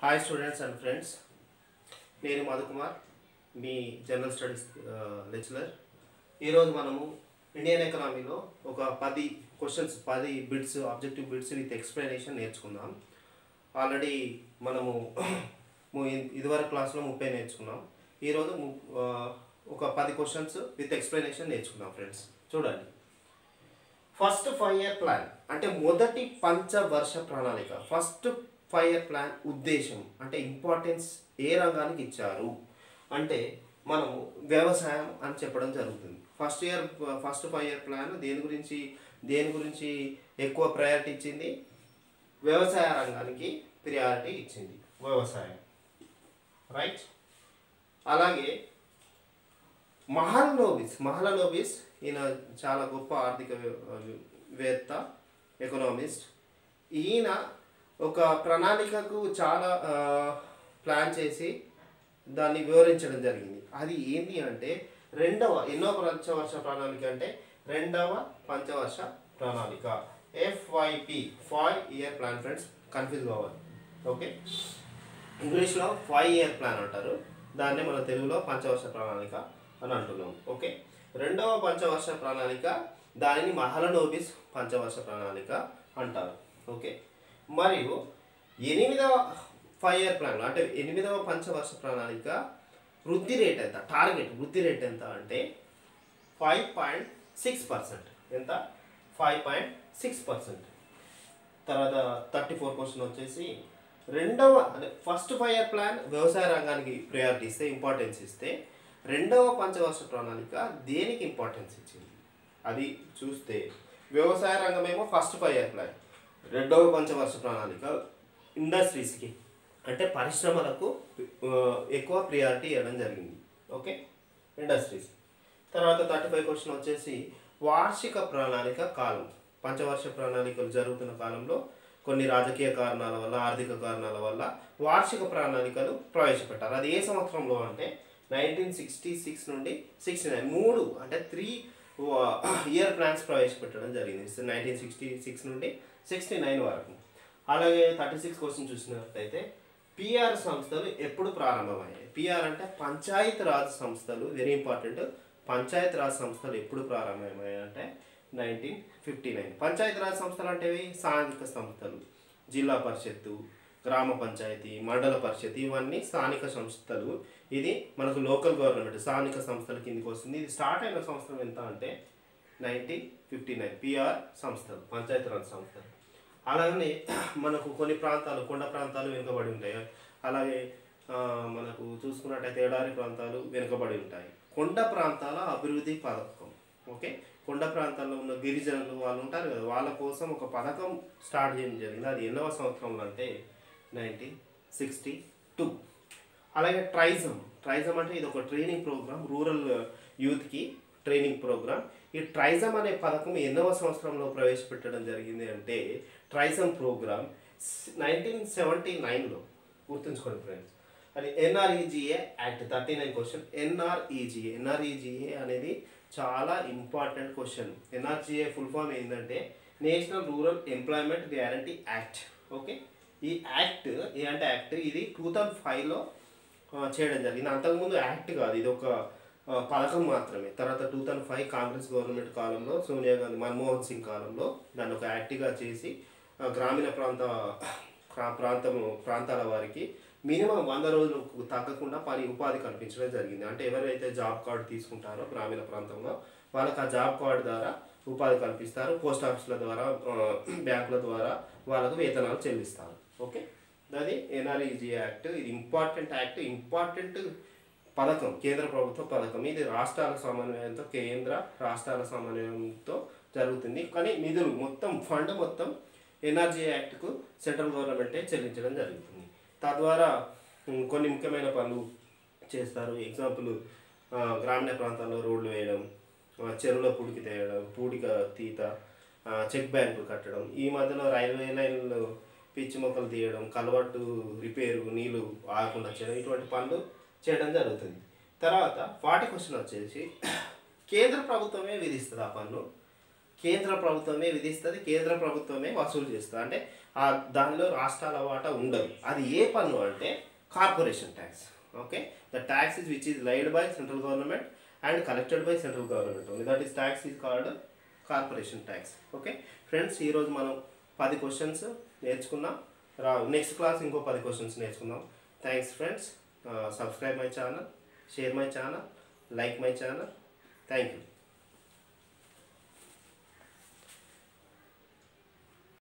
Hi students and friends, నేను మధుకుమార్, మీ general studies lecturer. ఈరోజు మనము ఇండియన్ ఎకనామీలో ఒక 10 questions, 10 bits, objective bits with explanation నేర్చుకుందాం. ఆల్రెడీ మనము ఇదివరకు క్లాస్లో 30 నేర్చుకున్నాం. ఈరోజు ఒక 10 క్వశ్చన్స్ విత్ ఎక్స్ప్లెనేషన్ నేర్చుకుందాం ఫ్రెండ్స్. చూడండి, ఫస్ట్ 5 ఇయర్ ప్లాన్ అంటే మొదటి పంచవర్ష ప్రణాళిక. ఫస్ట్ 5 ఇయర్ ప్లాన్ ఉద్దేశం అంటే ఇంపార్టెన్స్ ఏ రంగానికి ఇచ్చారు అంటే మనము వ్యవసాయం అని చెప్పడం జరుగుతుంది. ఫస్ట్ 5 ఇయర్ ప్లాన్ దేని గురించి ఎక్కువ ప్రయారిటీ ఇచ్చింది? వ్యవసాయ రంగానికి ప్రియారిటీ ఇచ్చింది, వ్యవసాయం, రైట్. అలాగే మహలనోబిస్ ఈయన చాలా గొప్ప ఆర్థికవేత్త, ఎకనామిస్ట్. ఈయన ఒక ప్రణాళికకు చాలా ప్లాన్ చేసి దాన్ని వివరించడం జరిగింది. అది ఏంటి అంటే ఎన్నో పంచవర్ష ప్రణాళిక అంటే రెండవ పంచవర్ష ప్రణాళిక, FYP, 5 year plan. Friends, confuse కావాలి, ఓకే. ఇంగ్లీష్లో 5 ఇయర్ ప్లాన్ అంటారు, దాన్నే మన తెలుగులో పంచవర్ష ప్రణాళిక అని అంటున్నాం, ఓకే. రెండవ పంచవర్ష ప్రణాళిక, దానిని మహలనోబిస్ పంచవర్ష ప్రణాళిక అంటారు, ఓకే. మరియు 8వ 5 ఇయర్ ప్లాన్ అంటే 8వ పంచవర్ష ప్రణాళిక వృద్ధి రేట్ ఎంత? టార్గెట్ వృద్ధి రేట్ ఎంత అంటే 5.6%. ఎంత? 5.6%. తర్వాత 34 క్వశ్చన్ వచ్చేసి ఫస్ట్ 5 ఇయర్ ప్లాన్ వ్యవసాయ రంగానికి ప్రయారిటీ ఇస్తే, ఇంపార్టెన్స్ ఇస్తే, రెండవ పంచవర్ష ప్రణాళిక దేనికి ఇంపార్టెన్స్ ఇచ్చింది అది చూస్తే, వ్యవసాయ రంగమేమో ఫస్ట్ 5 ఇయర్ ప్లాన్, రెండవ పంచవర్ష ప్రణాళిక ఇండస్ట్రీస్కి అంటే పరిశ్రమలకు ఎక్కువ ప్రియారిటీ ఇవ్వడం జరిగింది, ఓకే, ఇండస్ట్రీస్. తర్వాత 35 క్వశ్చన్ వచ్చేసి వార్షిక ప్రణాళిక కాలం. పంచవర్ష ప్రణాళికలు జరుగుతున్న కాలంలో కొన్ని రాజకీయ కారణాల వల్ల, ఆర్థిక కారణాల వల్ల వార్షిక ప్రణాళికలు ప్రవేశపెట్టారు. అది ఏ సంవత్సరంలో అంటే 1966 నుండి 69, 3 ఇయర్ ప్లాన్స్ ప్రవేశపెట్టడం జరిగింది 1966 నుండి 69 వరకు. అలాగే 36 క్వశ్చన్ చూసినట్లయితే పిఆర్ సంస్థలు ఎప్పుడు ప్రారంభమయ్యాయి? పిఆర్ అంటే పంచాయత్ రాజ్ సంస్థలు, వెరీ ఇంపార్టెంట్. పంచాయత్ రాజ్ సంస్థలు ఎప్పుడు ప్రారంభమయ్యాయి అంటే 1959. పంచాయత్ రాజ్ సంస్థలు అంటే స్థానిక సంస్థలు, జిల్లా పరిషత్తు, గ్రామ పంచాయతీ, మండల పరిషత్, ఇవన్నీ స్థానిక సంస్థలు. ఇది మనకు లోకల్ గవర్నమెంట్ స్థానిక సంస్థల కిందకి వస్తుంది. ఇది స్టార్ట్ అయిన సంవత్సరం ఎంత అంటే 1959. పిఆర్ సంస్థలు, పంచాయతీరాజ్ సంస్థలు. అలాగే మనకు కొన్ని ప్రాంతాలు, కొండ ప్రాంతాలు వెనుకబడి ఉంటాయి. అలాగే మనకు చూసుకున్నట్టయితే ఎడారి ప్రాంతాలు వెనుకబడి ఉంటాయి. కొండ ప్రాంతాల అభివృద్ధి పథకం, ఓకే. కొండ ప్రాంతాల్లో ఉన్న గిరిజనులు వాళ్ళు ఉంటారు కదా, వాళ్ళ కోసం ఒక పథకం స్టార్ట్ చేయడం జరిగింది. అది ఎన్నవ సంవత్సరంలో అంటే 1962. అలాగే ట్రైజమ్ అంటే ఇది ఒక ట్రైనింగ్ ప్రోగ్రామ్, రూరల్ యూత్కి ట్రైనింగ్ ప్రోగ్రామ్. ఈ ట్రైజమ్ అనే పథకం ఎన్నవ సంవత్సరంలో ప్రవేశపెట్టడం జరిగింది అంటే ట్రైజమ్ ప్రోగ్రామ్ 1979లో. గుర్తుంచుకోండి ఫ్రెండ్స్, అది NREGA యాక్ట్. 39 క్వశ్చన్. NREGA అనేది చాలా important question. NREGA full form ఏంటంటే national rural employment guarantee act, okay. ఈ యాక్ట్ ఇది 2005లో చేయడం జరిగింది. అంతకుముందు యాక్ట్ కాదు, ఇది ఒక పథకం మాత్రమే. తర్వాత 2005 కాంగ్రెస్ గవర్నమెంట్ కాలంలో, సోనియా గాంధీ, మన్మోహన్ సింగ్ కాలంలో దాన్ని ఒక యాక్ట్గా చేసి గ్రామీణ ప్రాంతాల వారికి మినిమం 100 రోజులకు తగ్గకుండా ఉపాధి కల్పించడం జరిగింది. అంటే ఎవరైతే జాబ్ కార్డు తీసుకుంటారో గ్రామీణ ప్రాంతంలో వాళ్ళకి ఆ జాబ్ కార్డు ద్వారా ఉపాధి కల్పిస్తారు. పోస్ట్ ఆఫీసుల ద్వారా, బ్యాంకుల ద్వారా వాళ్ళకు వేతనాలు చెల్లిస్తారు, ఓకే. అది NREGA యాక్ట్. ఇది ఇంపార్టెంట్ యాక్ట్, ఇంపార్టెంట్ పథకం, కేంద్ర ప్రభుత్వ పథకం. ఇది కేంద్ర రాష్ట్రాల సమన్వయంతో జరుగుతుంది. కానీ నిధులు ఫండ్ మొత్తం NREGA యాక్ట్కు సెంట్రల్ గవర్నమెంటే చెల్లించడం జరుగుతుంది. తద్వారా కొన్ని ముఖ్యమైన పనులు చేస్తారు. ఎగ్జాంపుల్, గ్రామీణ ప్రాంతాల్లో రోడ్లు వేయడం, చెరువుల పూడిక తీత, చెక్ బ్యాంకులు కట్టడం, ఈ మధ్యలో రైల్వే లైన్లు పిచ్చి మొక్కలు తీయడం, కలవట్టు రిపేరు, నీళ్లు ఆగకుండా చేయడం, ఇటువంటి పనులు చేయడం జరుగుతుంది. తర్వాత 40 క్వశ్చన్ వచ్చేసి కేంద్ర ప్రభుత్వమే విధిస్తుంది ఆ పన్ను. కేంద్ర ప్రభుత్వమే విధిస్తుంది, కేంద్ర ప్రభుత్వమే వసూలు చేస్తుంది. అంటే దానిలో రాష్ట్రాల వాటా ఉండదు. అది ఏ పన్ను అంటే corporation tax. Okay, the tax is which is laid by central government and collected by central government only. That is tax is called corporation tax. Okay friends, ఈరోజు మనం 10 క్వశ్చన్స్ నేర్చుకున్నాం. నెక్స్ట్ క్లాస్ ఇంకో 10 క్వశ్చన్స్ నేర్చుకుందాం. Thanks friends. Subscribe my channel, share my channel, like my channel. Thank you.